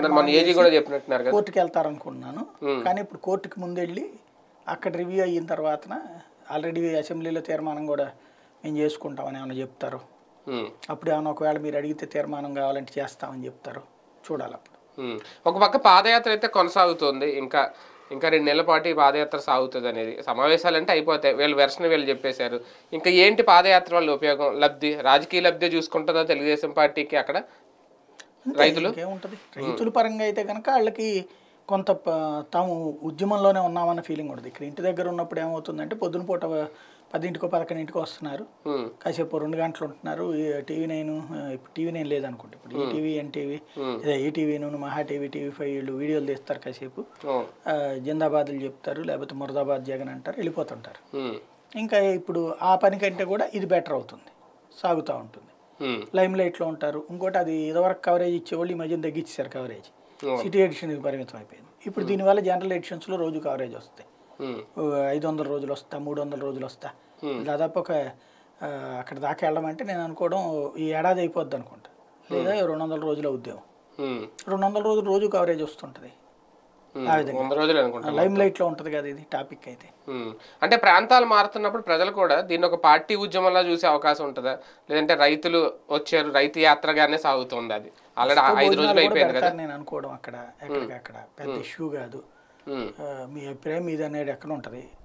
మన ఏజీ కూడా చెప్పినట్టున్నారు కదా, కోర్టుకి వెళ్తారనుకున్నాను. కానీ ఇప్పుడు కోర్టుకి ముందెళ్ళి అక్కడ రివ్యూ అయిన తర్వాత ఆల్రెడీ అసెంబ్లీలో తీర్మానం కూడా మేము చేసుకుంటామని ఏమైనా చెప్తారు. అప్పుడు ఏమైనా ఒకవేళ మీరు అడిగితే తీర్మానం కావాలంటే చేస్తామని చెప్తారు, చూడాలి అప్పుడు. ఒక పక్క పాదయాత్ర అయితే కొనసాగుతుంది, ఇంకా 2 నెలల పాటు ఈ పాదయాత్ర సాగుతుంది అనేది. సమావేశాలు అంటే అయిపోతాయి, వీళ్ళు వెర్షన్ వీళ్ళు చెప్పేశారు. ఇంకా ఏంటి పాదయాత్ర వల్ల ఉపయోగం, లబ్ధి, రాజకీయ లబ్ధి చూసుకుంటుందా తెలుగుదేశం పార్టీకి అక్కడ? రైతులు ఏముంటుంది, రైతుల పరంగా అయితే కనుక వాళ్ళకి కొంత తాము ఉద్యమంలోనే ఉన్నామన్న ఫీలింగ్ ఉంటుంది. ఇక్కడ ఇంటి దగ్గర ఉన్నప్పుడు ఏమవుతుందంటే పొద్దున పూట 10ంటికో 11ంటికో వస్తున్నారు, కాసేపు 2 గంటలు ఉంటున్నారు. TV9 ఇప్పుడు TV9 లేదనుకుంటే ఇప్పుడు ఈటీవీ, ఎన్టీవీ, అదే ఈటీవీను, మహా టీవీ, TV5 వీళ్ళు వీడియోలు తీస్తారు, కాసేపు జిందాబాద్లు చెప్తారు, లేకపోతే మురదాబాద్ జగన్ అంటారు, వెళ్ళిపోతుంటారు. ఇంకా ఇప్పుడు ఆ పని కంటే కూడా ఇది బెటర్ అవుతుంది, సాగుతూ ఉంటుంది. లైమ్ లైట్లో ఉంటారు. ఇంకోటి అది ఇదివరకు కవరేజ్ ఇచ్చేవాళ్ళు ఈ మధ్యన తగ్గించారు కవరేజ్, సిటీ ఎడిషన్కి పరిమితం అయిపోయింది. ఇప్పుడు దీనివల్ల జనరల్ ఎడిషన్స్లో రోజు కవరేజ్ వస్తాయి, 500 రోజులు వస్తా, 300 రోజులు వస్తా, దాదాపు ఒక అక్కడ దాకా వెళ్ళమంటే నేను అనుకోవడం ఈ ఏడాది అయిపోద్ది అనుకుంటా, లేదా 200 రోజుల ఉద్యమం. 200 రోజులు రోజు కవరేజ్ వస్తుంటుంది. ఆ విధంగా లైమ్ లైట్లో ఉంటుంది కదా ఇది టాపిక్ అయితే. అంటే ప్రాంతాలు మారుతున్నప్పుడు ప్రజలు కూడా దీన్ని ఒక పార్టీ ఉద్యమంలా చూసే అవకాశం ఉంటుందా, లేదంటే రైతులు వచ్చారు రైతు యాత్రగానే సాగుతుంది, అది ఆల్రెడీ 5 రోజులు అయిపోయింది కదా నేను అనుకోవడం. అక్కడ ఎక్కడికక్కడ పెద్ద ఇష్యూ కాదు, మీ అభిప్రాయం మీద అనేది ఎక్కడ ఉంటుంది.